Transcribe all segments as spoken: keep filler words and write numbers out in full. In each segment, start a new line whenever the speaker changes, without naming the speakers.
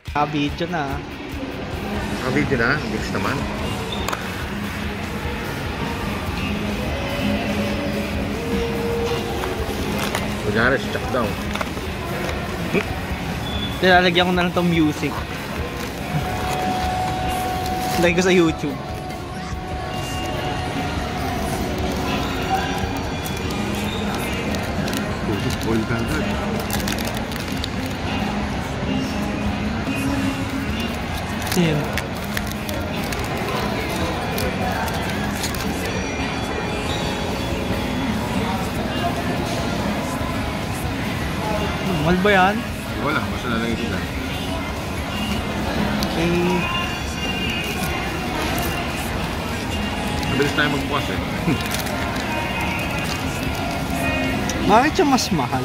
Naka-video na.
Naka-video na? Bilis naman. Kunyari, check down.
Nilalagyan ko na lang itong music. Lagay ko sa YouTube.
Puro spoil ka agad.
Yan. Mahal ba yan?
Wala, basta na lang sila.
Okay.
Mabilis tayo magbukas eh.
Bakit siya mas mahal?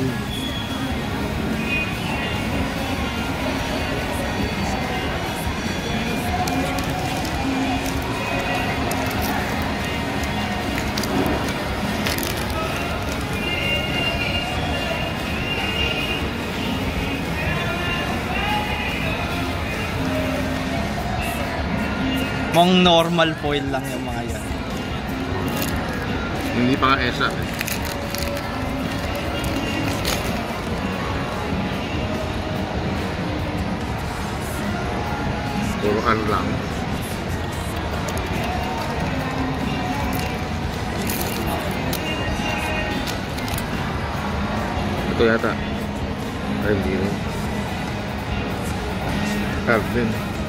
Mong normal foil lang yung mga yan.
Hindi pa nga esa eh. Puro ano lang. Ito yata. Ay, hindi rin. Capt din.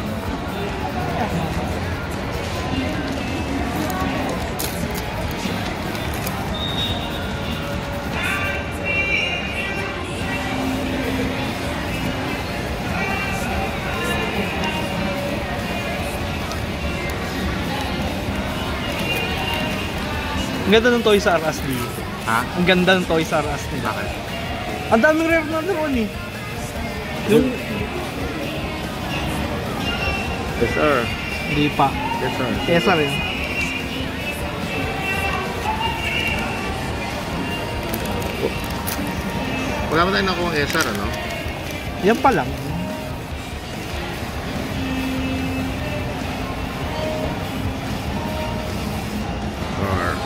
Ang ganda ng Toys R Us dito.
Ha?
Ang ganda ng Toys R Us nila.
Bakit?
Ang daming rare na naman eh. Yung...
Yes sir.
Hindi pa.
Yes sir.
Yes sir yun.
Wala ba tayo nakuha ang S R ano?
Yan pa lang.
R.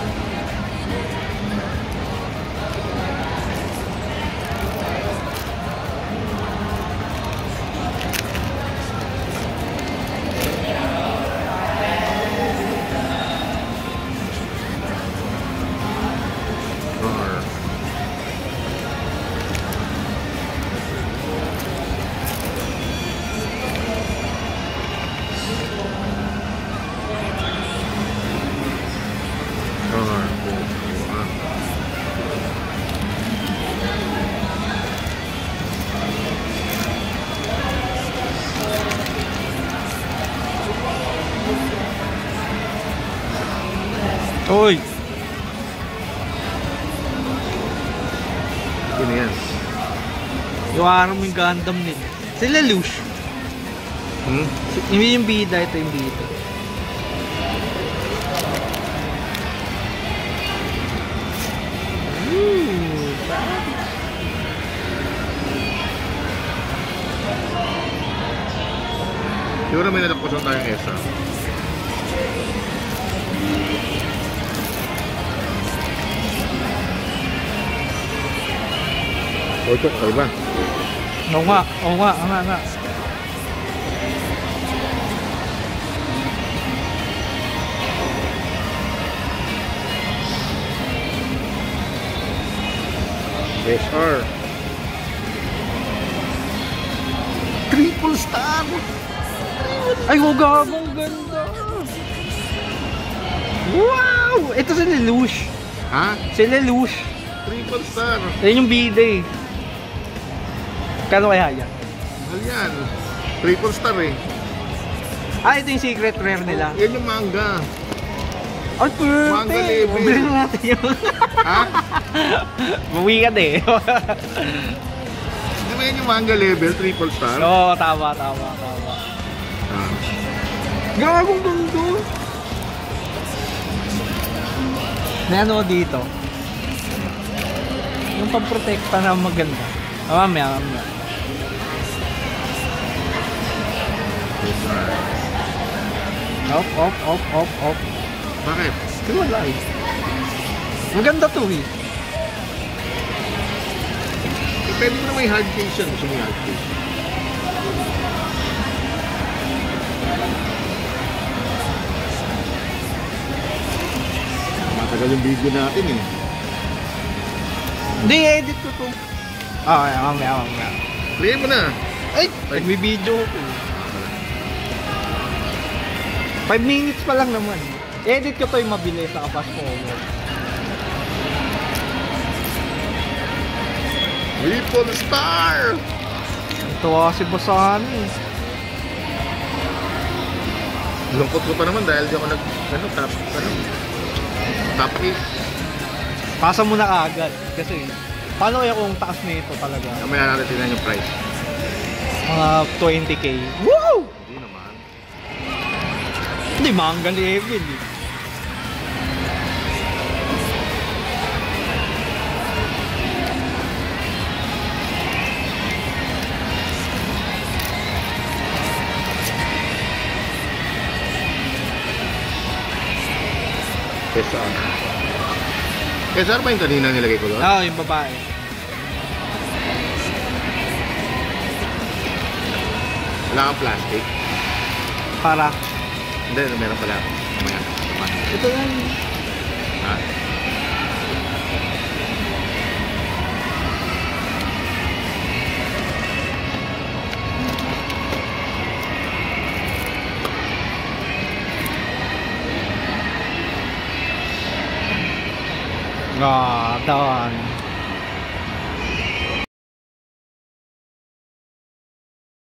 Uy!
Ano yan?
Yung araw mo yung Gundam nila. Si lelouch.
Hmm?
Hindi yung bida, ito yung bida. Ooh,
Siguro may nalakpasan tayong S R. O ito, ay ba?
Oo nga, oo nga, oo nga, nga.
S R. Triple star!
Ay, wagabang ganda! Wow! Ito si lelouch.
Ha?
Si lelouch.
Triple star!
Yan yung bida eh. Kano kaya yan?
Mahal yan. Triple star eh.
Ah, ito yung secret rare nila.
Yan yung manga.
Ay, pwede!
Manga level.
Mabili na natin yun.
Ha?
Bawi ka eh.
Di ba yan yung manga level? Triple star?
Oo, tama, tama, tama.
Ah.
Gagong ganda. May ano dito? Yung pamprotekta na maganda. Ah, mamaya, mamaya. Off, off, off, off, off.
Bakit?
Di wala eh. Maganda to eh.
Pwede mo na may hard case yan. Gusto mo yung hard case. Matagal yung video natin eh.
Hindi, edit ko to. Ah, okay, mamaya, mamaya.
Play mo na.
Ay, nagbibideo ko. five minutes pa lang naman. Edit ko to yung mabilis sa fast forward.
Triple star!
Ito kasi basahan eh.
Lungkot ko pa naman dahil di ako nag... Ano, top... Ano? Top eight.
Pasa mo na agad. Kasi, paano kaya kung taas na ito talaga?
Kamaya natin tingnan yung price.
Mga twenty K. Woo!
Hindi naman.
Hindi, manga level eh.
S R. S R ba yung kanina nilagay ko doon?
Oo, oh, yung babae.
Wala kang plastic?
Para?
Hindi, meron pala. Mamaya.
Ito yan.
Ha?
Ah, tawan.